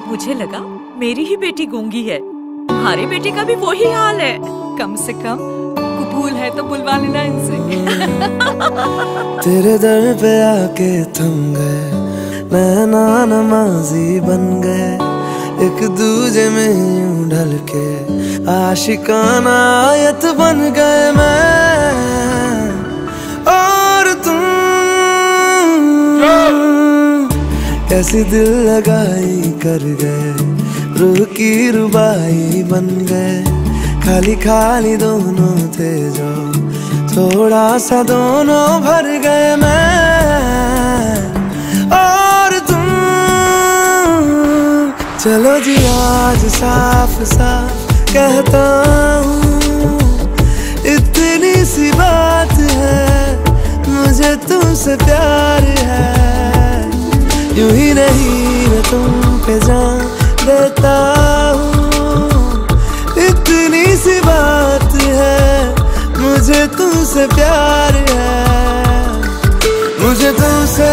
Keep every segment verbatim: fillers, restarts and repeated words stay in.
मुझे लगा मेरी ही बेटी गूंगी है, तुम्हारी बेटी का भी वही हाल है। कम से कम कबूल है तो बुलवा लेना इनसे। तेरे दर पे आके थम गए, नैना नमाजी बन गए, एक दूजे में यूं ढल के आशिकाना आयत बन गए मैं और तुम। कैसी दिल लगाई कर गए, रूह की रुबाई बन गए, खाली खाली दोनों थे जो थोड़ा सा दोनों भर गए मैं और तुम। चलो जी आज साफ साफ कहता हूँ, इतनी सी बात है, मुझे तुमसे प्यार है। यूं ही नहीं मैं तुम पे जान देता हूँ, इतनी सी बात है, मुझे तुमसे प्यार है, मुझे तुमसे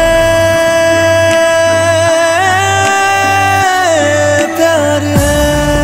प्यार है।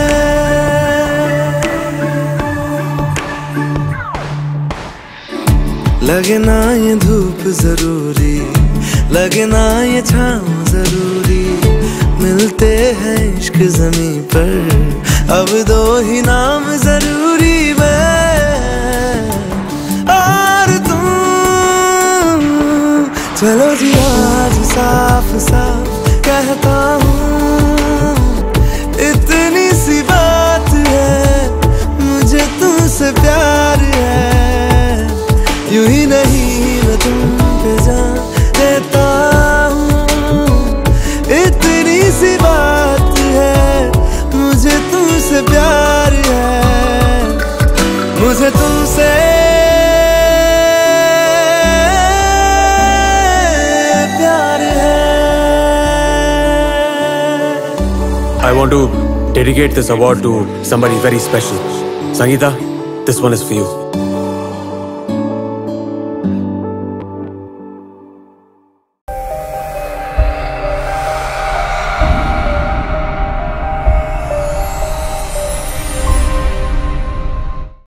लगे ना ये धूप जरूरी, लगे ना ये छाँव जरूरी, मिलते हैं इश्क ज़मीं पर अब दो ही नाम जरूरी, मैं और तुम। चलो जी आज साफ साफ कहता हूँ, इतनी सी बात है, मुझे तुमसे प्यार है। यूं ही नहीं मैं तुम पे जान देता हूँ, इतनी सी बात है, मुझे तुमसे प्यार है, मुझे तुमसे प्यार है। I want to dedicate this award to somebody very special. Sangeeta, this one is for you.